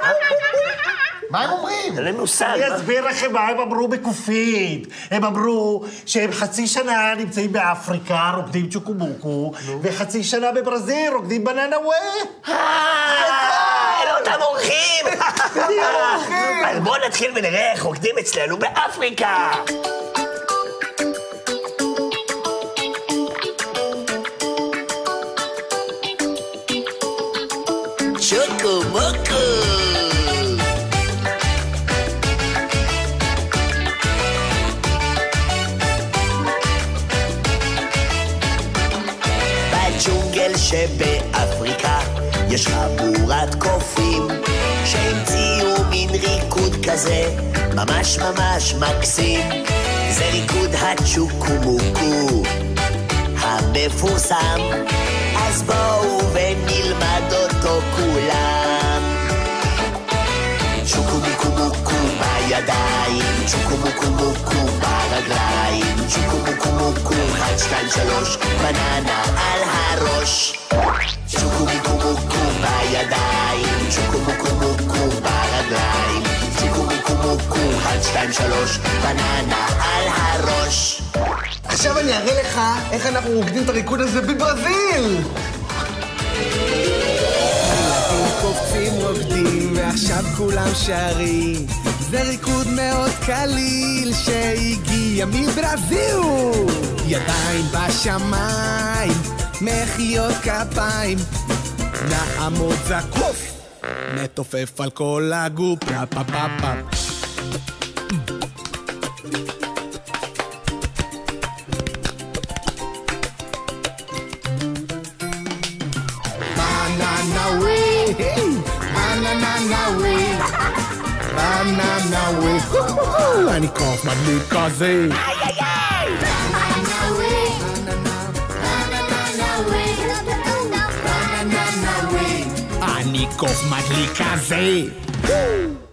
מה הם אומרים? אין לנו סל. אני אסביר לכם מה הם אמרו בקופית. הם אמרו שהם חצי שנה נמצאים באפריקה, רוקדים צ'וקומוקו, וחצי שנה בברזיל, רוקדים בננה ווי. אלה אותם אורחים! אז בואו נתחיל ונראה איך רוקדים אצלנו באפריקה. צ'וקומוקו! בג'ונגל שבאפריקה יש חבורת קופים שהמציאו מין ריקוד כזה ממש ממש מקסים. זה ריקוד הצ'וקומוקו המפורסם, אז בואו ונלמד אותו כולם. צ'וקומוקו בידיים, צ'וקומוקו ברגליים, צ'וקומוקו 1, 2, 3 בננה על הראש. צ'וקומוקו בידיים, צ'וקומוקו ברגליים, צ'וקומוקו 1, 2, 3 בננה על הראש. עכשיו אני אראה לך איך אנחנו רוקדים את הריקוד הזה בברזיל! ילדים קופצים רוקדים ועכשיו כולם שרים, זה ריקוד מאוד קליל שהגיע מברזיל. ידיים בשמיים, מחיאות כפיים, נעמוד זקוף, נתופף על כל הגוף. פאפ פאפ פאפ. Banana way, banana way, אני קוף מדליק כזה. אני קוף מדליק כזה.